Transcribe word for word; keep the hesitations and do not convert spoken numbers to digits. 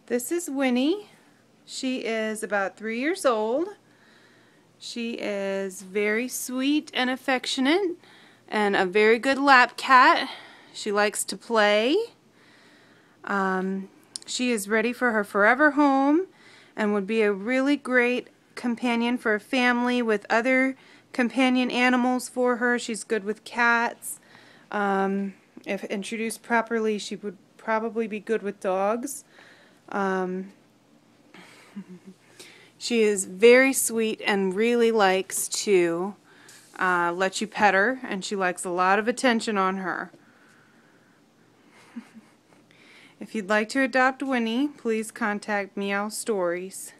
This is Winnie. She is about three years old. She is very sweet and affectionate and a very good lap cat. She likes to play. Um, she is ready for her forever home and would be a really great companion for a family with other companion animals for her. She's good with cats. Um, if introduced properly, she would probably be good with dogs. Um, she is very sweet and really likes to uh, let you pet her, and she likes a lot of attention on her. If you'd like to adopt Winnie, please contact Meow Stories.